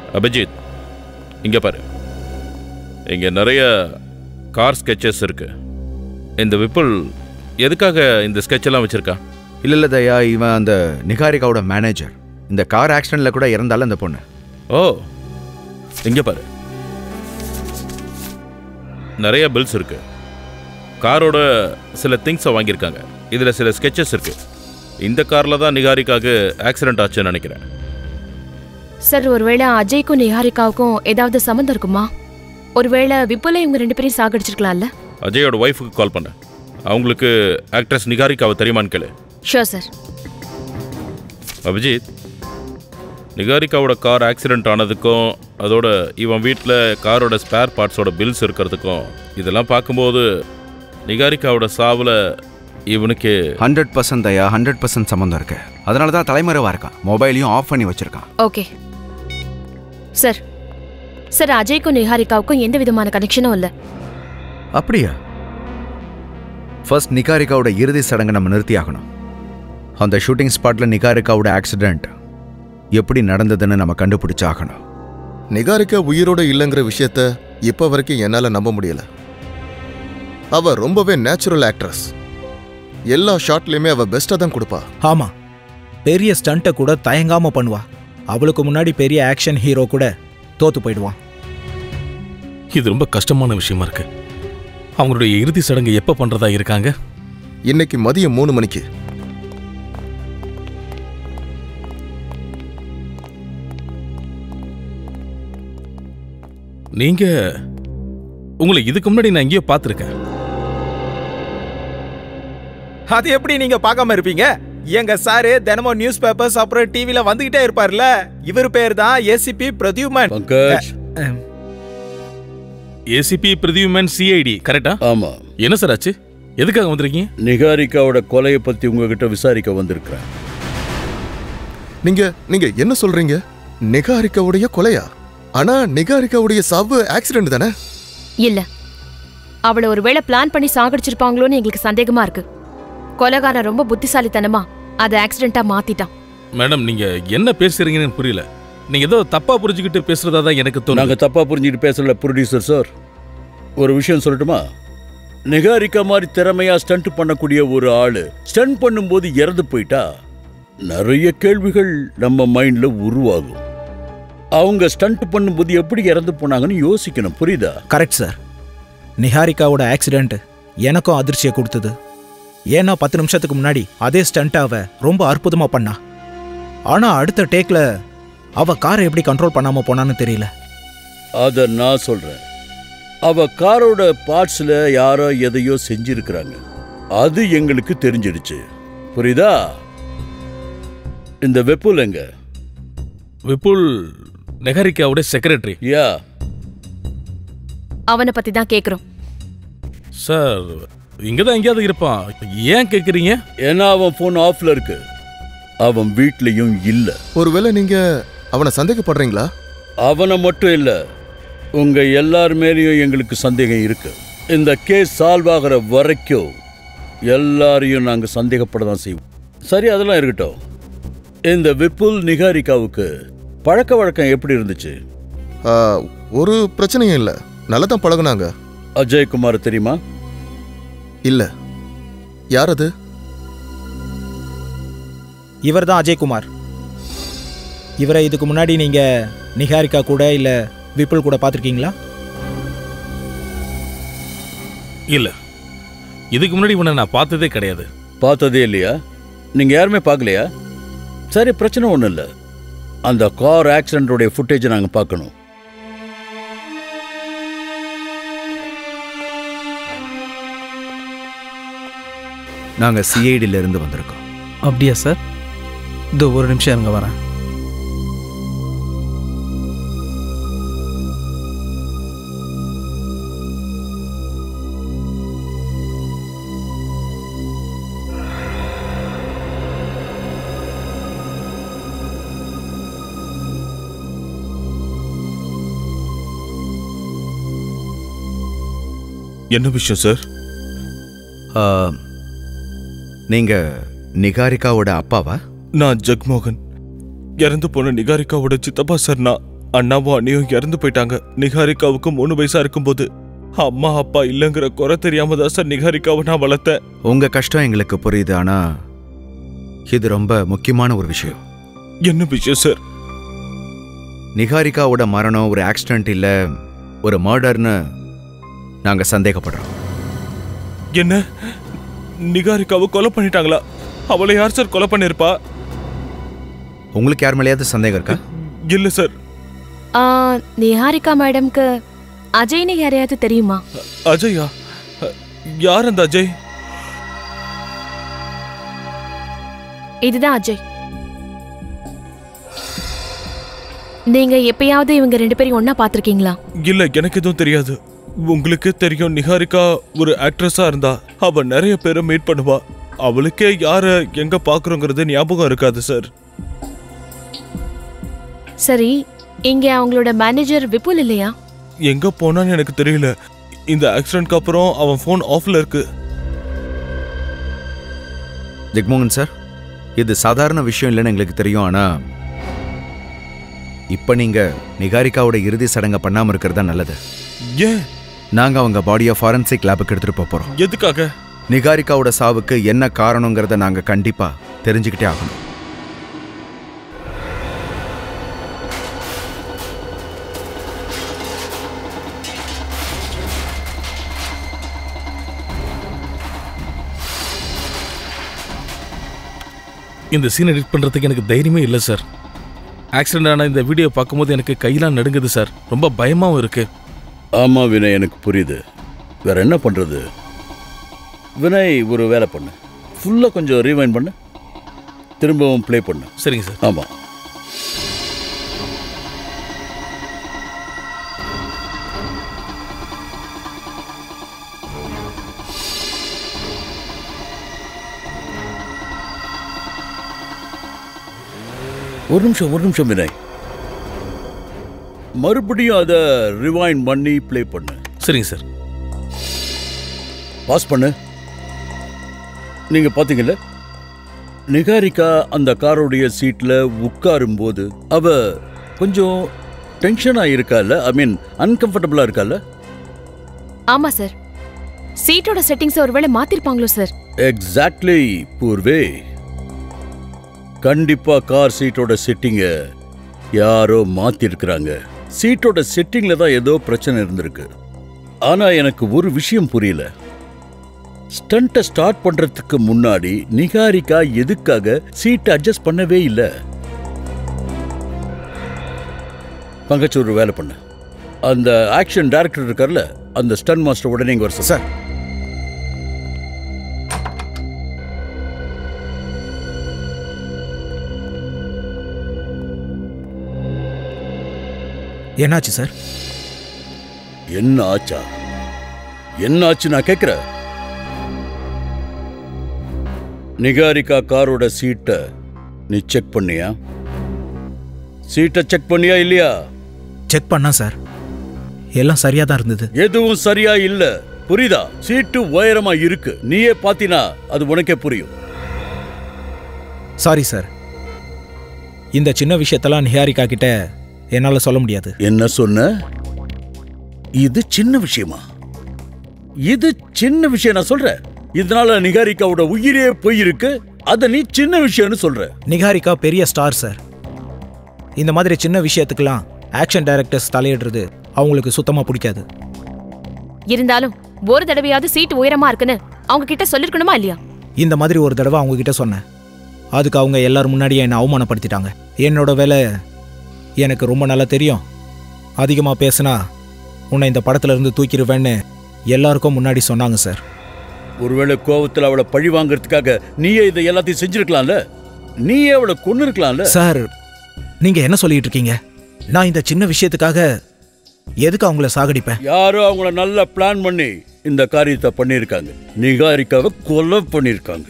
அபிஜித், இங்க பாரு. இங்க நிறைய கார் ஸ்கெச்சஸ் இருக்கு. இந்த விப்புல் எதுக்காக இந்த ஸ்கெட்ச் எல்லாம் வச்சிருக்கா? இல்ல இல்ல தயா, இவன் அந்த நிகாரிகாவோட மேனேஜர். இந்த கார் ஆக்சிடென்ட்ல கூட இறந்தால அந்த பொண்ணு. ஓ, இங்க பாரு. நிறைய பில்ஸ் இருக்கு. காரோட சில திங்ஸை வாங்கியிருக்காங்க. இதுல சில ஸ்கெச்சஸ் இருக்கு. இந்த கார்ல தான் நிகாரிக்காவுக்கு ஆக்சிடென்ட் ஆச்சுன்னு நினைக்கிறேன். சார், ஒருவேளை அஜய்க்கும் நிகாரிகாவுக்கும் ஏதாவது சம்மந்தம் இருக்குமா? ஒருவேளை விப்புல இவங்க ரெண்டு பேரையும் சாகடிச்சிருக்கலாம்ல? அஜயோட ஒய்ஃபுக்கு கால் பண்ண. அவங்களுக்கு ஆக்ட்ரஸ் நிகாரிகாவை தெரியுமான்னு கேளு. Sure sir. அபிஜித், நிகாரிகாவோட கார் ஆக்சிடென்ட் ஆனதுக்கும் அதோட இவன் வீட்டில் காரோட ஸ்பேர் பார்ட்ஸோட பில்ஸ் இருக்கிறதுக்கும் இதெல்லாம் பார்க்கும்போது நிகாரிகாவோட சாவில் இவனுக்கு hundred percent Daya hundred percent சம்மந்தம் இருக்கு. அதனால தான் தலைமறைவா இருக்கான். மொபைலையும் ஆஃப் பண்ணி வச்சிருக்கான். Okay sir. சார், அஜய்க்கும் நிகாரிகாவுக்கும் எந்த விதமான கனெக்ஷனும் இல்லை. அப்படியா? ஃபர்ஸ்ட் நிகாரிகாவோட இறுதி சடங்கை நம்ம நிறுத்தி ஆகணும். அந்த ஷூட்டிங் ஸ்பாட்ல நிகாரிகாவோட ஆக்சிடென்ட் எப்படி நடந்ததுன்னு நம்ம கண்டுபிடிச்சாகணும். நிகாரிகா உயிரோட இல்லைங்கிற விஷயத்த இப்ப வரைக்கும் என்னால நம்ப முடியல. அவ ரொம்பவே நேச்சுரல் ஆக்ட்ரஸ். எல்லா ஷாட்லயுமே அவ பெஸ்டா தான் கொடுப்பா. ஆமா, பெரிய ஸ்டண்ட்டை கூட தயங்காம பண்ணுவா. அவளுக்கு முன்னாடி பெரிய ஆக்ஷன் ஹீரோ கூட தோத்து போயிடுவான். இது ரொம்ப கஷ்டமான விஷயமா இருக்கு. அவங்களுடைய இறுதி சடங்கு எப்ப பண்றதா இருக்காங்க? இன்னைக்கு மதியம் மூணு மணிக்கு. நீங்க உங்களை இதுக்கு முன்னாடி நான் எங்கேயோ பார்த்திருக்கேன். அது எப்படி நீங்க பார்க்காம இருப்பீங்க? எங்க சாரு தினமும் நியூஸ் பேப்பர்ஸ் அப்புறம் டிவில வந்துகிட்டே இருப்பார்ல. இவர் பேர் தான் ACP Pradyuman. Pankaj, ACP Pradyuman, CID கரெக்டா? ஆமா. என்ன சார் ஆச்சு? எதுக்காக வந்திருக்கீங்க? நிகாரிகாவோட கொலையை பத்தி உங்ககிட்ட விசாரிக்க வந்திருக்கிறேன். நீங்க நீங்க என்ன சொல்றீங்க? நிகாரிகாவுடைய கொலையா? ஆனா நிகாரிகாவுடைய சாவு ஆக்சிடென்ட் தானே? இல்ல, அவளை ஒருவேளை பிளான் பண்ணி சாகடிச்சிருப்பாங்களோன்னு எங்களுக்கு சந்தேகமா இருக்கு. கொலைகாரன் ரொம்ப புத்திசாலித்தனமா அதை ஆக்சிடென்ட்டா மாத்திட்டான். மேடம், நீங்க என்ன பேசுறீங்கன்னு புரியல. நீங்க ஏதோ தப்பா புரிஞ்சுக்கிட்டு பேசுறதா தான் எனக்கு தோணுது. நாங்க தப்பா புரிஞ்சுக்கிட்டு பேசல ப்ரொடியூசர் சார். ஒரு விஷயம் சொல்லட்டுமா? நிகாரிகா மாதிரி திறமையா ஸ்டண்ட் பண்ணக்கூடிய ஒரு ஆளு ஸ்டண்ட் பண்ணும்போது இறந்து போயிட்டா நிறைய கேள்விகள் நம்ம மைண்ட்ல உருவாகும். அவங்க ஸ்டண்ட் பண்ணும்போது எப்படி இறந்து போனாங்கன்னு யோசிக்கணும். புரியுதா? Correct sir. நிகாரிகாவோட ஆக்சிடென்ட் எனக்கும் அதிர்ச்சியை கொடுத்தது. ஏன்னா பத்து நிமிஷத்துக்கு முன்னாடி அதே ஸ்டண்ட் அவ ரொம்ப அற்புதமா பண்ணா. ஆனா அடுத்த டேக்ல அவ காரை எப்படி கண்ட்ரோல் பண்ணாம போனான்னு தெரியல. அத நான் சொல்றேன். அவ காரோட பார்ட்ஸ்ல யாரோ எதையோ செஞ்சிருக்கிறாங்க. அது எங்களுக்கு தெரிஞ்சிடுச்சு. புரியுதா? இந்த விப்புல் எங்க? விப்புல் நிகாரிகாவோட செக்ரட்டரி. யா, அவனை பத்தி தான் கேக்குறோம் சார். இங்கதான் எங்கேயாவது இருப்பான். ஏன் கேக்குறீங்க? ஏன்னா அவன் போன் ஆஃப்ல இருக்கு. அவன் வீட்லயும் இல்ல. ஒருவேளை நீங்க அவனை சந்தேகப்படுறீங்களா? அவனை மட்டும் இல்ல, உங்க எல்லார் மேலேயும் எங்களுக்கு சந்தேகம் இருக்கு. இந்த கேஸ் சால்வ் ஆகிற வரைக்கும் எல்லாரையும் நாங்க சந்தேகப்படதான் செய்வோம். சரி, அதெல்லாம் இருக்கட்டும். இந்த விப்புல் நிகாரிகாவுக்கு பழக்க வழக்கம் எப்படி இருந்துச்சு? ஒரு பிரச்சனையும் இல்ல, நல்லதான் பழகுனாங்க. அஜய்குமார் தெரியுமா? இல்ல. யார் அது? இவர் தான் அஜய்குமார். இவரை இதுக்கு முன்னாடி நீங்க நிகாரிகா கூட இல்ல விப்புல் கூட பார்த்திருக்கீங்களா? இல்ல, இதுக்கு முன்னாடி இவனை நான் பார்த்ததே கிடையாது. பார்த்ததே இல்லையா? நீங்க யாருமே பார்க்கலையா? சரி, பிரச்சனை ஒன்றும் இல்லை. அந்த கார் ஆக்சிடென்டோடைய ஃபுட்டேஜை நாங்கள் பார்க்கணும். நாங்கள் சிஐடியில இருந்து வந்திருக்கோம். அப்படியா சார்? இதோ ஒரு நிமிஷம் இருங்க, வரேன். என்ன விஷயம் சார்? நீங்க நிகாரிகாவோட அப்பாவா? நான் ஜக்மோகன், இறந்து போன நிகாரிகாவோட சித்தப்பா சார். நான் அண்ணாவும் அண்ணியும் இறந்து போயிட்டாங்க. நிகாரிகாவுக்கு மூணு வயசா இருக்கும்போது அம்மா அப்பா இல்லைங்கிற குறை தெரியாம தான் சார் நிகாரிகாவை நான் வளர்த்தேன். உங்க கஷ்டம் எங்களுக்கு புரியுது, ஆனா இது ரொம்ப முக்கியமான ஒரு விஷயம். என்ன விஷயம் சார்? நிகாரிகாவோட மரணம் ஒரு ஆக்சிடென்ட் இல்ல, ஒரு மர்டர்னு நாங்க சந்தேகப்படுறோம். என்ன, நிகாரிகாவை கொலை பண்ணிட்டாங்களா? அவளை யார் சார் கொலை பண்ணிருப்பா? உங்களுக்கு யார் மேலேயாவது சந்தேகம் இருக்கா? இல்ல சார். நிஹாரிகா மேடம்க்கு அஜய்னு யாரையாவது தெரியுமா? அஜயா? யார் அந்த அஜய்? இதுதான் அஜய். நீங்க எப்பயாவது இவங்க ரெண்டு பேரும் ஒன்னா பாத்திருக்கீங்களா? இல்ல, எனக்கு எதுவும் தெரியாது. உங்களுக்கு தெரியும், நிகாரிகா ஒரு ஆக்ட்ரஸா இருந்தா அவ நிறைய பேரை மீட் பண்ணுவா. அவளுக்கே யார எங்க பாக்குறோங்கிறது ஞாபகம் இருக்காது சார். சரி, இங்க அவங்களோட மேனேஜர் விபுல் இல்லையா? எங்க போனான்னு எனக்கு தெரியல. இந்த ஆக்சிடென்ட்க்கு அப்புறம் அவன் போன் ஆஃப்ல இருக்கு. ஜெக்மோகன் சார், இது சாதாரண விஷயம் இல்லைன்னு எங்களுக்கு தெரியும், ஆனா இப்ப நீங்க நிகாரிகாவோட இறுதி சடங்க பண்ணாம இருக்கிறதா நல்லது. ஏன்? நாங்க அவங்க பாடியை ஃபாரன்சிக் லேபுக்கு எடுத்துட்டு போறோம். எதுக்காக? நிகாரிகாவோட சாவுக்கு என்ன காரணங்கிறத நாங்க கண்டிப்பா தெரிஞ்சுக்கிட்டே ஆகணும். இந்த சீன் எடிட் பண்றதுக்கு எனக்கு தைரியமே இல்லை சார். ஆக்சிடென்ட் ஆன இந்த வீடியோ பார்க்கும்போது எனக்கு கையெல்லாம் நடுங்குது சார். ரொம்ப பயமாவும் இருக்கு. ஆமா வினய், எனக்கு புரியுது. வேற என்ன பண்றது? வினய், ஒரு வேலை பண்ணு, ஃபுல்லா கொஞ்சம் ரீவைண்ட் பண்ணு, திரும்பவும் ப்ளே பண்ணு. சரிங்க சார். ஆமா. ஒரு நிமிஷம் ஒரு நிமிஷம் வினய், மறுபடியும் அதை ரிவைண்ட் பண்ணி ப்ளே பண்ணு. சரிங்க சார். பாஸ் பண்ணு. நீங்க பாத்தீங்கல்ல, நிகாரிகா அந்த காரோடைய சீட்ல உட்காரும் போது அவ கொஞ்சம் டென்ஷனா இருக்கால, ஐ மீன் அன்கம்ஃபர்டபுளா இருக்கால? ஆமா சார். சீட்டோட செட்டிங்ஸ் ஒருவேளை மாத்திருப்பாங்களோ சார்? எக்ஸாக்ட்லி பூர்வே. கண்டிப்பா கார் சீட்டோட செட்டிங்க யாரோ மாத்திருக்கிறாங்க. சீட்டோட செட்டிங்ல தான் ஏதோ பிரச்சனை இருந்திருக்கு. ஆனா எனக்கு ஒரு விஷயம் புரியல. ஸ்டண்ட்டை ஸ்டார்ட் பண்றதுக்கு முன்னாடி நிகாரிகா எதுக்காக சீட்டை அட்ஜஸ்ட் பண்ணவே இல்லை? பங்கச்சு ஒரு வேலை பண்ண, அந்த ஆக்ஷன் டைரக்டர் இருக்கார்ல, அந்த ஸ்டன் மாஸ்டர் உடனே இங்க வர சார். என்னாச்சு சார்? என்ன ஆச்சா? என்ன ஆச்சு நான் கேட்கிறேன். நிகாரிகா காரோட சீட்டை நீ செக் பண்ணியா? சீட்டை செக் பண்ணியா இல்லையா? செக் பண்ணா சார், எல்லாம் சரியா தான் இருந்தது. எதுவும் சரியா இல்ல, புரியுதா? சீட்டு உயரமா இருக்கு, நீயே பாத்தினா அது உனக்கே புரியும். சாரி சார், இந்த சின்ன விஷயத்தெல்லாம் நிஹாரிகா கிட்ட என்னால சொல்ல முடியாது. என்ன சொன்ன? இது சின்ன விஷயமா? இது சின்ன விஷயம் நான் சொல்றேன். இதனால நிகாரிகாவோட உயிரே போயிருக்கு, அத நீ சின்ன விஷயம்னு சொல்ற. நிகாரிகா பெரிய ஸ்டார் சார். இந்த மாதிரி சின்ன விஷயத்துக்கெல்லாம் ஆக்ஷன் டைரக்டர்ஸ் தலையிடுறது அவங்களுக்கு சுத்தமா பிடிக்காது. இருந்தாலும் ஒரு தடவையாவது சீட் உயரமா இருக்குன்னு அவங்க கிட்ட சொல்லிருக்கணுமா இல்லையா? இந்த மாதிரி ஒரு தடவை அவங்க கிட்ட சொன்னேன். அதுக்கு அவங்க எல்லாரும் முன்னாடியே என்னை அவமானப்படுத்திட்டாங்க. என்னோட வேலை எனக்கு ரொம்ப நல்லா தெரியும். அதிகமாக பேசினா உன்னை இந்த படத்துல இருந்து தூக்கிடுவேன்னு எல்லாருக்கும் முன்னாடி சொன்னாங்க சார். ஒருவேளை கோவத்தில் அவளை பழி வாங்கறதுக்காக நீயே இதை எல்லாத்தையும் செஞ்சிருக்கலாம்ல, நீயே அவளை கொன்னு இருக்கலாம்ல. சார், நீங்க என்ன சொல்லிட்டு இருக்கீங்க? நான் இந்த சின்ன விஷயத்துக்காக எதுக்கு அவங்கள சாகடிப்பேன்? யாரோ அவங்கள நல்லா பிளான் பண்ணி இந்த காரியத்தை பண்ணியிருக்காங்க. நிகாரிகாவை கொலை பண்ணியிருக்காங்க.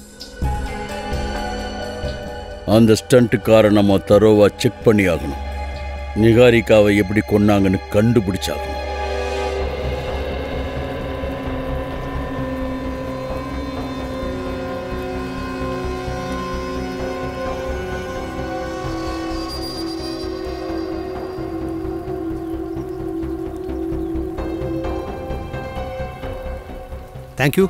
அந்த ஸ்டண்ட்டுக்கார நம்ம தரோவா செக் பண்ணி ஆகணும். நிகாரிகாவை எப்படி கொன்னாங்கன்னு கண்டுபிடிச்சாகணும். தேங்க்யூ.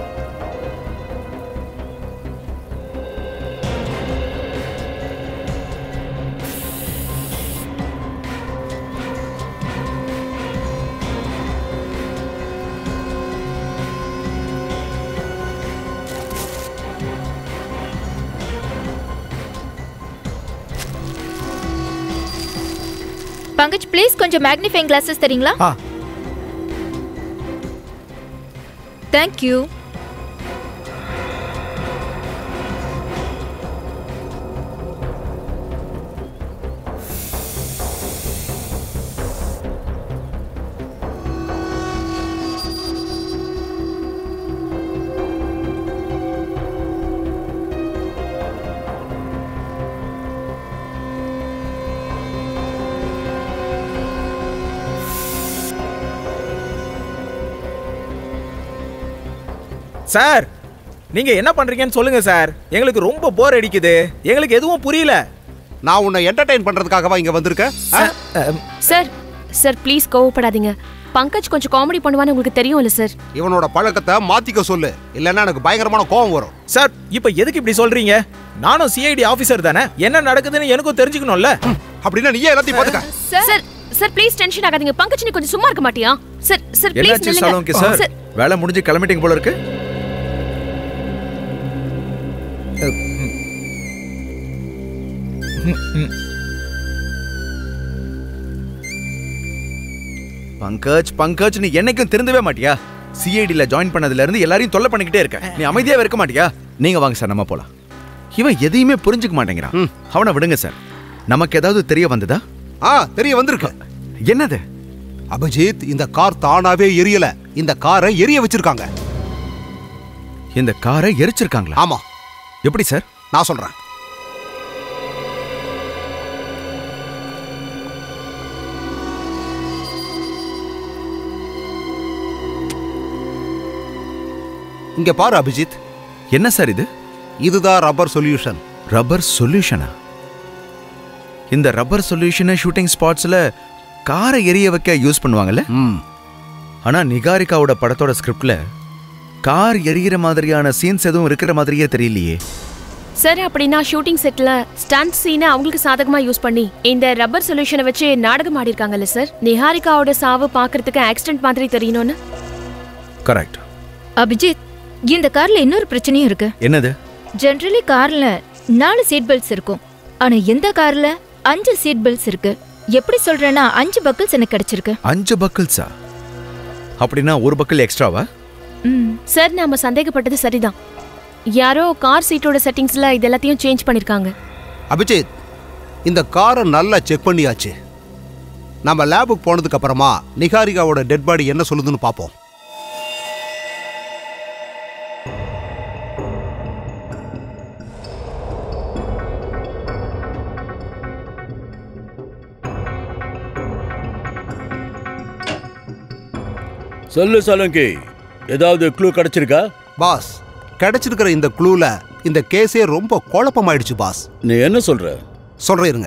பங்கஜ் ப்ளீஸ் கொஞ்சம் மேக்னிஃபைங் கிளாஸஸ் தரீங்களா? ஆ. Thank you. சார் நீங்க என்ன பண்றீங்கன்னு சொல்லுங்க சார். எங்களுக்கு ரொம்ப போர் அடிக்குது. எங்களுக்கு எதுவும் புரியல. நான் உன்னை என்டர்டெயின் பண்றதுக்காகவா இங்க வந்திருக்கேன்? சார் சார் ப்ளீஸ் கோவப்படாதீங்க. பங்கஜ் கொஞ்சம் காமெடி பண்ணுவான்னு உங்களுக்கு தெரியும்ல சார். இவனோட பழக்கத்தை மாத்திக்க சொல்லு, இல்லன்னா எனக்கு பயங்கரமான கோபம் வரும். சார் இப்போ எதுக்கு இப்படி சொல்றீங்க? நானும் சிஐடி ஆபீசர் தானே. என்ன நடக்குதுன்னு எனக்கும் தெரிஞ்சுக்கணும்ல. அப்படின்னா நீயே எல்லாத்தையும் பாத்துக்க. சார் சார் ப்ளீஸ் டென்ஷன் ஆகாதீங்க. பங்கஜ் நீ கொஞ்சம் சும்மா இருக்க மாட்டியா? சார் சார் ப்ளீஸ் என்னாச்சு சாலோங்கி சார்? வேலை முடிஞ்சு கிளம்பிட்டீங்க போல இருக்கு. பங்கஜ் பங்கஜ் நீ என்னைக்கும் திருந்தவே மாட்டியா? சிஐடில ஜாயின் பண்ணதுல இருந்து எல்லாரையும் தொல்லை பண்ணிக்கிட்டே இருக்க. நீ அமைதியாவே இருக்க மாட்டியா? நீங்க வாங்க சார், நம்ம போலாம். இவன் எதையுமே புரிஞ்சுக்க மாட்டேங்கிறான். அவனை விடுங்க சார். நமக்கு ஏதாவது தெரிய வந்ததா? ஆ, தெரிய வந்திருக்கு. என்னது? அபிஜித், இந்த கார் தானாவே எரியல. இந்த காரை எரிய வச்சிருக்காங்க. இந்த காரை எரிச்சிருக்காங்களா? ஆமா. எப்படி சார்? நான் சொல்றேன். இங்க பாரு அபிஜித். என்ன சார் இது? இதுதான் ரப்பர் சொல்யூஷன். ரப்பர் சொல்யூஷனா? இந்த ரப்பர் சொல்யூஷனை ஷூட்டிங் ஸ்பாட்ஸ்ல காரை எரிய வைக்க யூஸ் பண்ணுவாங்கல்ல? ஆனா நிகாரிகாவோட படத்தோட ஸ்கிரிப்ட்ல கார் எரியிற மாதிரியான சீன்ஸ் எதுவும் இருக்கிற மாதிரியே தெரியலையே. சார் அப்படின்னா ஷூட்டிங் செட்ல ஸ்டண்ட் சீனை அவங்களுக்கு சாதகமா யூஸ் பண்ணி இந்த ரப்பர் சொல்யூஷனை வச்சு நாடகம் ஆடி இருக்காங்கல்ல சார். நிகாரிகாவோட சாவு பார்க்கிறதுக்கு ஆக்சிடென்ட் மாதிரி தெரியணும்னு. கரெக்ட். அபிஜித், இந்த கார்ல இன்னொரு பிரச்சனையும் இருக்கு. என்னது? ஜெனரலி கார்ல நாலு சீட் பெல்ட்ஸ் இருக்கும். ஆனா இந்த கார்ல அஞ்சு சீட் பெல்ட்ஸ் இருக்கு. எப்படி சொல்றேன்னா அஞ்சு பக்கிள்ஸ் எனக்கு கிடைச்சிருக்கு. அஞ்சு பக்கிள்ஸா? அப்படின்னா ஒரு பக்கிள் எக்ஸ்ட்ராவா? சார் நாம சந்தேகப்பட்டது சரிதான். யாரோ கார் சீட்டோட செட்டிங்ஸ்ல இது எல்லாத்தையும் சேஞ்ச் பண்ணிருக்காங்க. அபிஜித், இந்த காரை நல்லா செக் பண்ணியாச்சு. நம்ம லேபுக்கு போனதுக்கு அப்புறமா நிகாரிகாவோட டெட் பாடி என்ன சொல்லுதுன்னு பாப்போம். சொல்லு சாலங்கி, ஏதாவது க்ளூ கிடைச்சிருக்கா? பாஸ், கிடைச்சிருக்கிற இந்த க்ளூல இந்த கேஸே ரொம்ப குழப்பமாயிடுச்சு பாஸ். நீ என்ன சொல்ற? சொல்றேன் இருங்க.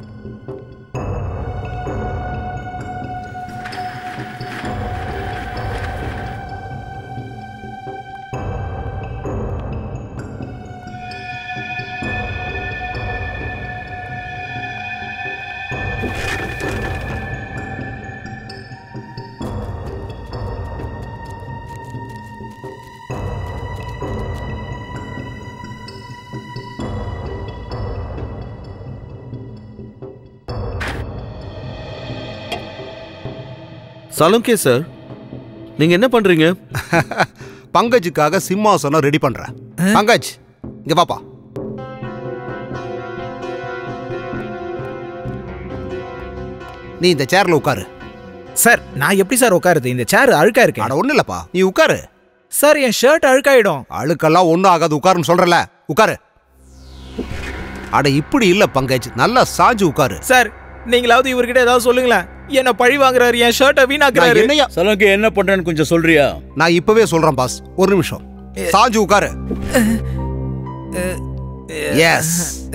சலோங்கே சார், நீங்க என்ன பண்றீங்க? பங்கஜுக்காக சிம்மாசனம் ரெடி பண்றேன். பங்கஜ், இங்க பாப்பா. நீ இந்த சேர்ல உட்காரு. சார் நான் எப்படி சார் உட்காருது? இந்த சேர் அழுக்கா இருக்கு. அட ஒண்ணு இல்லப்பா, நீ உட்காரு. சார் என் ஷர்ட் அழுக்காயிடும். அழுக்கெல்லாம் ஒன்றும் ஆகாது, உட்காருன்னு சொல்றல. உட்காரு. அட இப்படி இல்ல பங்கஜ், நல்லா சாஞ்சு உட்காரு. சார் நீங்களாவது இவர்கிட்ட ஏதாவது சொல்லுங்களேன். என்ன பழி வாங்குறாரு, என் ஷர்ட்டை வீணாக்குறாரு. என்னையா சலோங்கே என்ன பண்றேன்னு கொஞ்சம் சொல்றியா? நான் இப்பவே சொல்றேன் பாஸ், ஒரு நிமிஷம். சாஞ்சு உட்காரு. எஸ்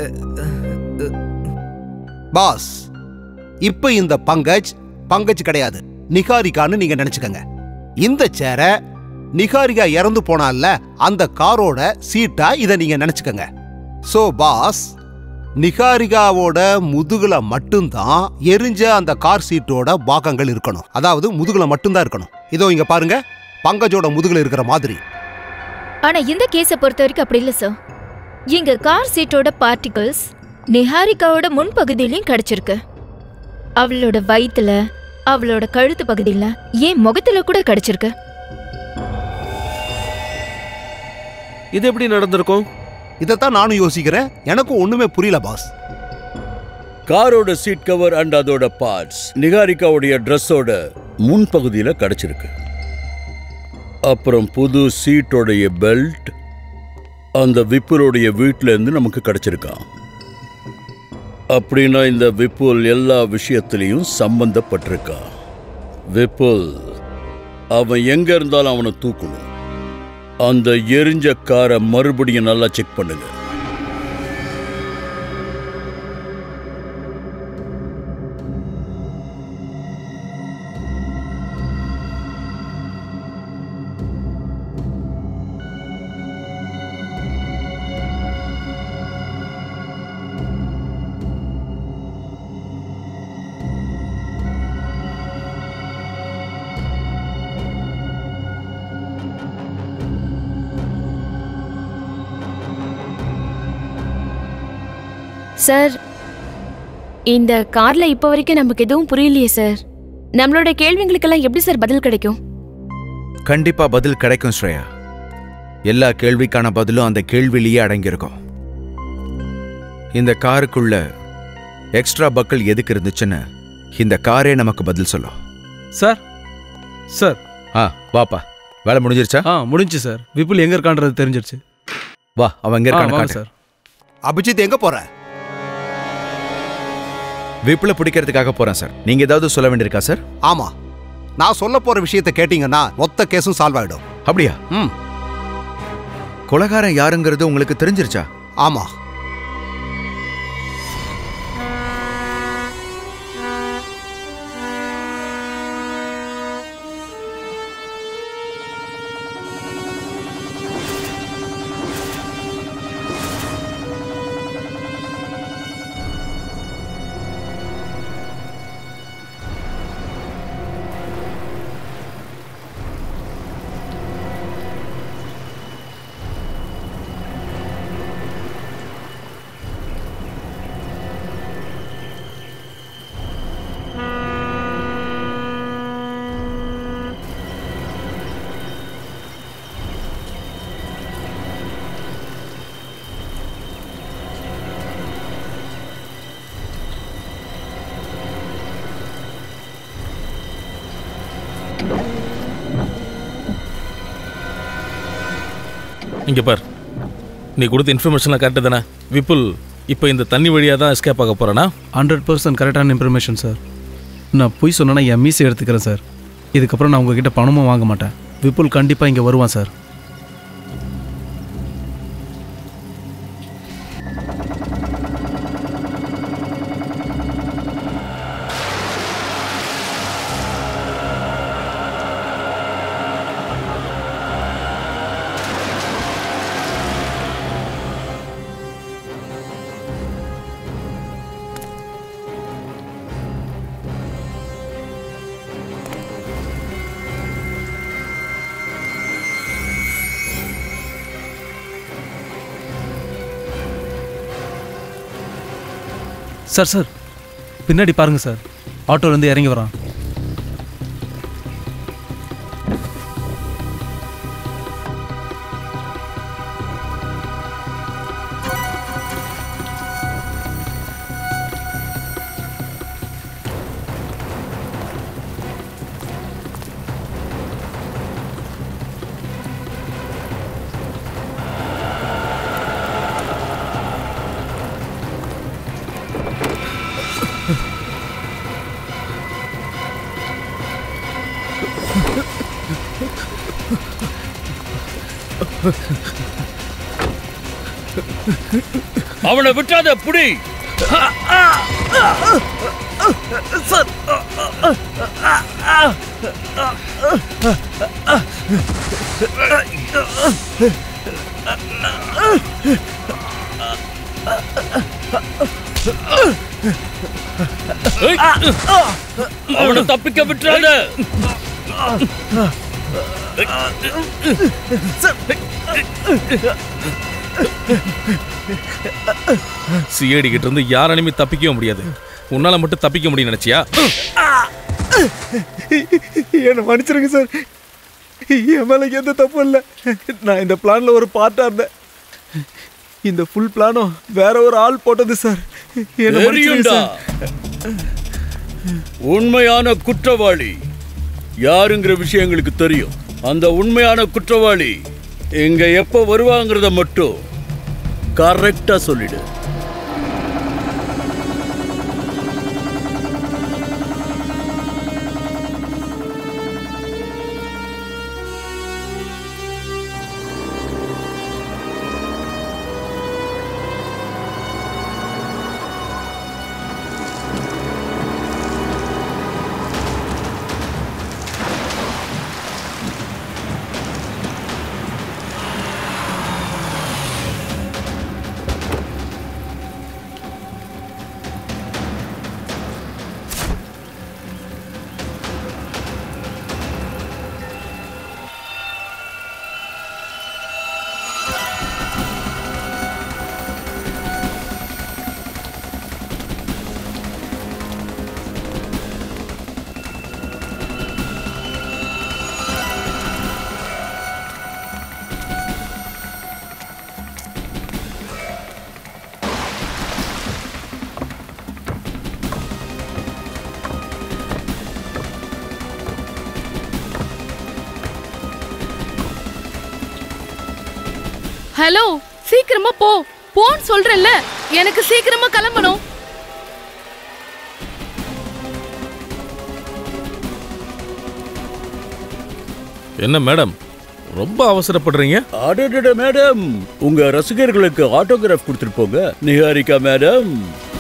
பாஸ், இப்ப இந்த பங்கஜ் பங்கஜ் கிடையாது, நிகாரிகான்னு நீங்க நினைச்சுக்கங்க. இந்த சேரை நிகாரிகா இறந்து போனால அந்த காரோட சீட்டா இதை நீங்க நினைச்சுக்கங்க. சோ பாஸ், நிகாரிகாவோட முதுகுல மட்டும்தான் எரிஞ்ச அந்த கார் சீட்டோட பாகங்கள் இருக்கணும். அதாவது முதுகுல மட்டும்தான் இருக்கணும். இதோ இங்க பாருங்க, பங்கஜோட முதுகுல இருக்கிற மாதிரி. ஆனா இந்த கேஸை பொறுத்த வரைக்கும் அப்படி இல்ல சார். இங்க கார் சீட்டோட பார்ட்டிகல்ஸ் நிஹாரிகாவோட முன்பகுதியிலையும் கிடைச்சிருக்கு. அவளோட வயித்துல, அவளோட கழுத்து பகுதியில, ஏன் முகத்துல கூட கிடைச்சிருக்கு. இது எப்படி நடந்திருக்கும்? இதைத்தான் நானும் யோசிக்கிறேன். எனக்கும் ஒண்ணுமே புரியல பாஸ். காரோட சீட் கவர் அண்ட் அதோட பார்ட்ஸ் நிகாரிகாவுடைய ட்ரெஸ்ஸோட முன்பகுதியில் கிடைச்சிருக்கு. அப்புறம் புது சீட்டோடைய பெல்ட் அந்த விப்புலுடைய வீட்டில இருந்து நமக்கு கிடைச்சிருக்கான். அப்படின்னா இந்த விப்புல் எல்லா விஷயத்திலையும் சம்பந்தப்பட்டிருக்கான். விப்புல் அவன் எங்க இருந்தாலும் அவனை தூக்கணும். அந்த எரிஞ்ச காரை மறுபடியும் நல்லா செக் பண்ணுங்க. சார், இந்த கார்ல இப்ப வரைக்கும் நமக்கு எதுவும் புரியலையே சார். நம்மளோட கேள்விகளுக்கெல்லாம் எப்படி சார் பதில் கிடைக்கும்? கண்டிப்பா பதில் கிடைக்கும் ஸ்ரேயா. எல்லா கேள்விக்கான பதிலும் அந்த கேள்வியிலேயே அடங்கியிருக்கும். இந்த காருக்குள்ள எக்ஸ்ட்ரா பக்கல் எதுக்கு இருந்துச்சுன்னு இந்த காரே நமக்கு பதில் சொல்லும். சார் சார் ஆ வாப்பா, வேலை முடிஞ்சிருச்சா? ஆ முடிஞ்சு சார். விப்புல் எங்க இருக்கான்றது தெரிஞ்சிருச்சு. வா, அவன் எங்க இருக்கான்னு சார். அபிஜித் எங்க போற? விப்புல பிடிக்கிறதுக்காக போறேன் சார். நீங்க ஏதாவது சொல்ல வேண்டியிருக்கா சார்? ஆமா, நான் சொல்ல போற விஷயத்தை கேட்டீங்கன்னா மொத்த கேஸும் சால்வ் ஆயிடும். அப்படியா? ம். கொலைகாரன் யாருங்கிறது உங்களுக்கு தெரிஞ்சிருச்சா? ஆமா. இங்கே பார், நீ கொடுத்த இன்ஃபர்மேஷன்லாம் கரெக்டு தானே? விப்புல் இப்போ இந்த தண்ணி வழியாக தான் எஸ்கேப் ஆக போகிறானா? ஹண்ட்ரட் பர்சன்ட் கரெக்டான இன்ஃபர்மேஷன் சார். நான் போய் சொன்னேன்னா என் மீசை எடுத்துக்கிறேன் சார். இதுக்கப்புறம் நான் உங்ககிட்ட பணமும் வாங்க மாட்டேன். விப்புல் கண்டிப்பாக இங்கே வருவான் சார். சார் சார் பின்னாடி பாருங்க சார், ஆட்டோலேருந்து இறங்கி வரான். அவனை விட்டாத புடி. சார் அவனை தப்பிக்க விட்டுறாத. சிஐடி கிட்ட இருந்து யாராலையுமே தப்பிக்கவே முடியாது. உன்னால மட்டும் தப்பிக்க முடியும் நினைச்சியா? என்ன மன்னிச்சிருங்க சார், என் மேல எந்த தப்பும் இல்லை. நான் இந்த பிளான்ல ஒரு பார்ட்டா இருந்தேன். இந்த ஃபுல் பிளானும் வேற ஒரு ஆள் போட்டது சார். என்ன மன்னிச்சிருங்க சார். உண்மையான குற்றவாளி யாருங்கிற விஷயம் எங்களுக்கு தெரியும். அந்த உண்மையான குற்றவாளி இங்க எப்ப வருவாங்கிறத மட்டும் கரெக்டா சொல்லிடு. ஹலோ, சீக்கிரமா போ. போன்னு சொல்றேன்ல, எனக்கு சீக்கிரமா கிளம்பணும். என்ன மேடம், ரொம்ப அவசரப்படுறீங்க? அடடட மேடம், உங்க ரசிகர்களுக்கு ஆட்டோகிராஃப் கொடுத்துட்டு போங்க. நிஹாரிகா மேடம்.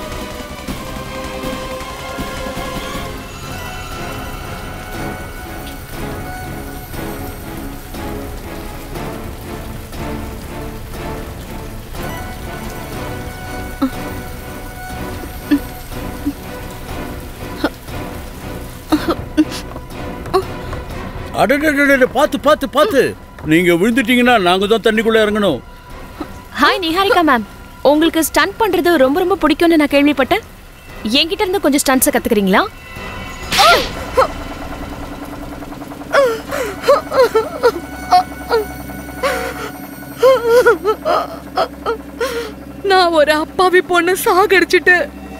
அடடட, பாத்து பாத்து பாத்து, நீங்க விழுந்துட்டீங்கன்னா நாங்க தான் தண்ணிக்குள்ள இறங்கணும். ஹாய் நிஹாரிகா மேம், உங்களுக்கு ஸ்டண்ட் பண்றது ரொம்ப ரொம்ப பிடிக்கும்னு நான் கேள்விப்பட்டேன். என்கிட்ட இருந்து கொஞ்சம் ஸ்டண்ட்ஸை கத்துக்கிறீங்களா? நான் ஒரு அப்பாவி பொண்ணு சாகடிச்சிட்டு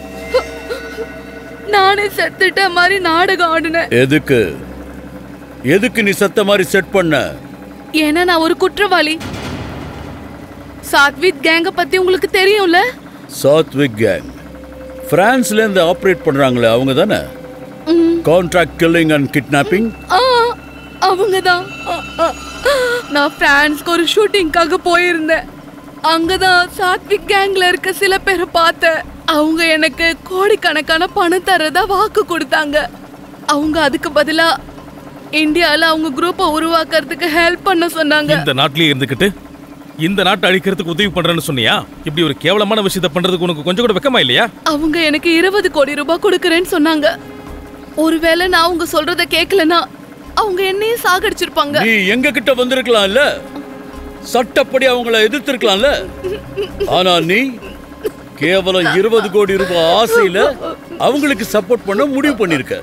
நானே செத்துட்ட மாதிரி நாடகம் ஆடுனேன். எதுக்கு எதுக்கு நீ சத்த மாதிரி செட் பண்ண? ஏன்னா நான் ஒரு குற்றவாளி. சாத்விக் கேங்க பத்தி உங்களுக்கு தெரியும்ல? சாத்விக் கேங் பிரான்ஸ்ல இருந்து ஆபரேட் பண்றாங்களே, அவங்க தானே? Contract killing and kidnapping. அவங்க தான். நான் பிரான்ஸ்க்கு ஒரு ஷூட்டிங்காக போயிருந்தேன். அங்கதான் சாத்விக் கேங்ல இருக்க சில பேரை பார்த்தேன். அவங்க எனக்கு கோடிக்கணக்கான பணம் தரதா வாக்கு கொடுத்தாங்க. அவங்க அதுக்கு பதிலா இந்தியால அவங்க குரூப்பை உருவாக்குறதுக்கு ஹெல்ப் பண்ண சொன்னாங்க. இந்த நாட்டிலேயே இருந்துகிட்டு இந்த நாட்டை அழிக்கிறதுக்கு உதவி பண்றேன்னு சொன்னியா? இப்படி ஒரு கேவலமான விஷயத்தை பண்றதுக்கு உனக்கு கொஞ்சம் கூட வெக்கமா இல்லையா? அவங்க எனக்கு இருபது கோடி ரூபாய் கொடுக்கறேன்னு சொன்னாங்க. ஒருவேளை நான் அவங்க சொல்றத கேட்கலனா அவங்க என்னையே சாகடிச்சிருப்பாங்க. நீ எங்க கிட்ட வந்திருக்கலாம்ல, சட்டப்படி அவங்கள எதிர்த்திருக்கலாம்ல. ஆனா நீ கேவலம் இருபது கோடி ரூபாய் ஆசையில அவங்களுக்கு சப்போர்ட் பண்ண முடிவு பண்ணிருக்க.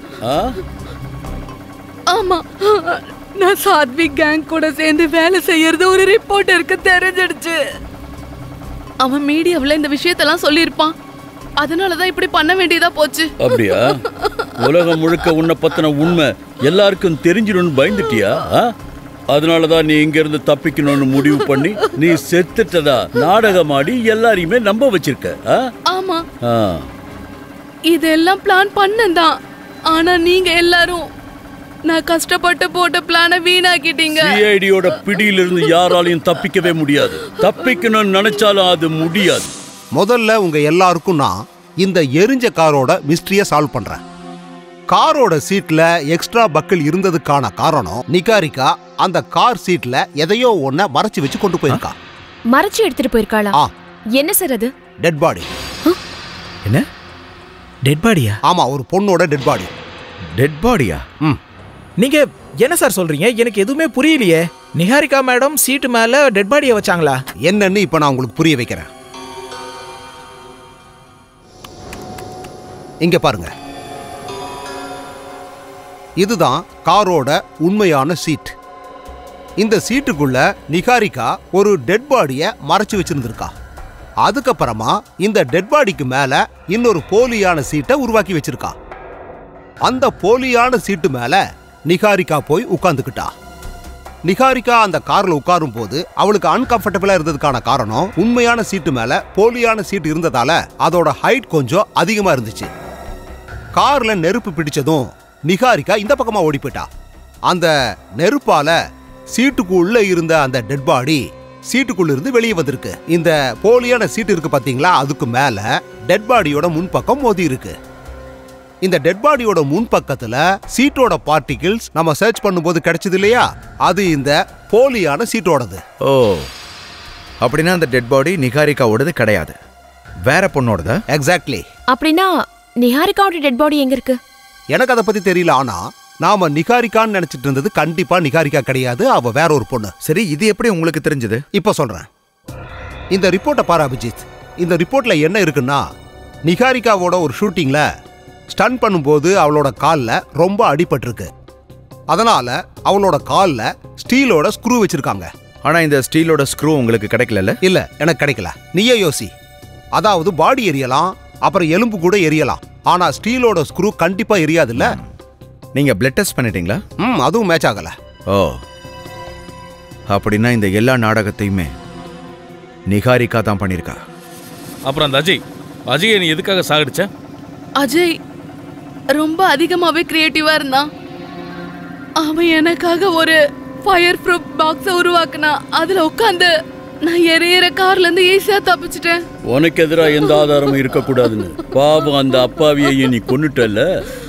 ஆமா, நான் சாத்விக் கேங் கூட சேர்ந்து வேலை செய்யறது ஒரு ரிப்போர்ட்டருக்கு தெரிஞ்சிடுச்சு. அவன் மீடியாவில் இந்த விஷயத்தெல்லாம் சொல்லியிருப்பான். அதனாலதான் இப்படி பண்ண வேண்டியதா போச்சு. அப்படியா? உலகம் முழுக்க உன்னை பத்தின உண்மை எல்லாருக்கும் தெரிஞ்சிடும்னு பயந்துட்டியா? அதனாலதான் நீ இங்க இருந்து தப்பிக்கணும்னு முடிவு பண்ணி நீ செத்துட்டதா நாடகமாடி எல்லாரையுமே நம்ப வச்சிருக்க. ஆமா, இதெல்லாம் பிளான் பண்ணதான். ஆனா நீங்க எல்லாரும் நான் கஷ்டப்பட்டு போட்ட பிளானை வீணாக்கிட்டீங்க. சிஐடியோட பிடியிலிருந்து யாராலையும் தப்பிக்கவே முடியாது. தப்பிக்கணும்னு நினைச்சாலும் அது முடியாது. முதல்ல உங்க எல்லாருக்கும் நான் இந்த எரிஞ்ச காரோட மிஸ்ட்ரியை சால்வ் பண்றேன். காரோட சீட்ல எக்ஸ்ட்ரா பக்கிள் இருந்ததுக்கான காரணம் நிகாரிகா அந்த கார் சீட்ல எதையோ ஒன்ன மறைச்சு வச்சு கொண்டு போயிருக்கா. மறைச்சு எடுத்துட்டு போயிருக்காளா? என்ன சார் அது? Dead body. என்ன டெட் பாடியா? ஆமா, ஒரு பொண்ணோட டெட் பாடி. டெட் பாடியா? ம். நீங்க என்ன சார் சொல்றீங்க? எனக்கு எதுவுமே புரியலையே. நிகாரிகா மேடம் சீட்டு மேல டெட் பாடியை வச்சாங்களா? என்னன்னு இப்ப நான் உங்களுக்கு புரிய வைக்கிறேன். இங்க பாருங்க, இதுதான் காரோட உண்மையான சீட். இந்த சீட்டுக்குள்ள நிகாரிகா ஒரு டெட் பாடியை மறைச்சு வச்சிருந்திருக்கா. அதுக்கப்புறமா இந்த டெட் பாடிக்கு மேல இன்னொரு போலியான சீட்டை உருவாக்கி வச்சிருக்கா. அந்த போலியான சீட்டு மேல நிகாரிகா போய் உட்கார்ந்துக்கிட்டா. நிகாரிகா அந்த கார்ல உட்காரும் போது அவளுக்கு அன்கம்ஃபர்டபிளா இருந்ததுக்கான காரணம் உண்மையான சீட்டு மேல போலியான சீட்டு இருந்ததால அதோட ஹைட் கொஞ்சம் அதிகமா இருந்துச்சு. கார்ல நெருப்பு பிடிச்சதும் நிகாரிகா இந்த பக்கமா ஓடி போயிட்டா. அந்த நெருப்பால சீட்டுக்குள்ள இருந்த அந்த டெட் பாடி சீட்டுக்குள்ள இருந்து வெளியே வந்திருக்கு. இந்த போலியான சீட்டு இருக்கு பாத்தீங்களா, அதுக்கு மேல டெட் பாடியோட முன்பக்கம் மோதி இருக்கு. இந்த டெட் பாடியோட முன்பக்கத்துல சீட்டோட பார்ட்டிகிள்ஸ் நம்ம சர்ச் பண்ணும்போது கிடைச்சது இல்லையா, அது இந்த போலியான சீட்டோடது. ஓ, அப்படின்னா அந்த டெட் பாடி நிகாரிகாவோடது கிடையாது, வேற பொண்ணோடதா? எக்ஸாக்ட்லி. அப்படின்னா நிகாரிகாவோட டெட் பாடி எங்க இருக்கு? எனக்கு அதை பத்தி தெரியல. ஆனா நாம நிகாரிகான்னு நினைச்சிட்டு இருந்தது கண்டிப்பா நிகாரிகா கிடையாது, அவ வேற ஒரு பொண்ணு. சரி, இது எப்படி உங்களுக்கு தெரிஞ்சது? இப்ப சொல்றேன். இந்த ரிப்போர்ட்டை பாரு அபிஜித். இந்த ரிப்போர்ட்ல என்ன இருக்குன்னா, நிகாரிகாவோட ஒரு ஷூட்டிங்ல ஸ்டன் பண்ணும்போது அவளோட கால்ல ரொம்ப அடிபட்டிருக்கு. அதனால அவளோட கால்ல ஸ்டீலோட ஸ்க்ரூ வச்சிருக்காங்க. ஆனா இந்த ஸ்டீலோட ஸ்க்ரூ உங்களுக்கு கிடைக்கல? இல்ல, எனக்கு கிடைக்கல. நீயே யோசி. அதாவது பாடி எரியலாம், அப்புறம் எலும்பு கூட எரியலாம், ஆனா ஸ்டீலோட ஸ்க்ரூ கண்டிப்பா எரியாதுல்ல. நீங்க பிளட் டெஸ்ட் பண்ணிட்டீங்களா? ம், அதுவும் மேட்ச் ஆகல. ஓ, அப்படின்னா இந்த எல்லா நாடகத்தையுமே நிகாரிகா தான் பண்ணிருக்கா. அப்புறம் அந்த அஜய் அஜயை நீ எதுக்காக சாகடிச்ச? அஜய் ரொம்ப அதிகமாவே கிரியேட்டிவா இருந்தான். அவன் எனக்காக ஒரு ஃபயர் ப்ரூஃப் பாக்ஸை உருவாக்குனா. அதுல உட்காந்து நான் எரியற கார்ல இருந்து ஈஸியா தப்பிச்சிட்டேன். உனக்கு எதிராக எந்த ஆதாரமும் இருக்கக்கூடாதுன்னு பாவம் அந்த அப்பாவியை நீ கொன்னுட்டல்ல.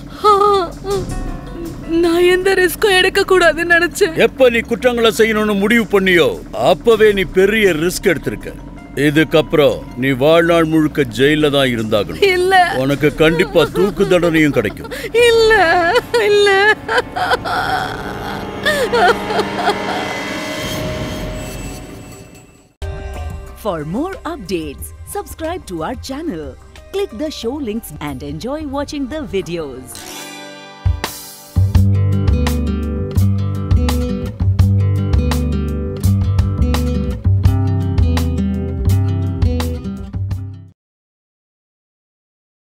நான் எந்த ரிஸ்க்கும் எடுக்க கூடாதுன்னு நினைச்சேன். எப்ப நீ குற்றங்களை செய்யணும்னு முடிவு பண்ணியோ அப்பவே நீ பெரிய ரிஸ்க் எடுத்திருக்க. இதுக்கப்புறம் நீ வாழ்நாள் முழுக்க ஜெயில தான் இருந்தாகணும். இல்ல, உனக்கு கண்டிப்பா தூக்கு தண்டனையும் கிடைக்கும். இல்ல இல்ல. For more updates, subscribe to our channel, click the show links and enjoy watching the videos.